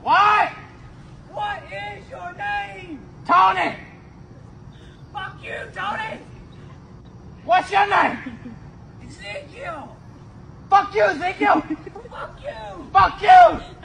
What? What is your name? Tony! Fuck you, Tony! What's your name? Ezekiel! Fuck you, Ezekiel! Fuck you! Fuck you!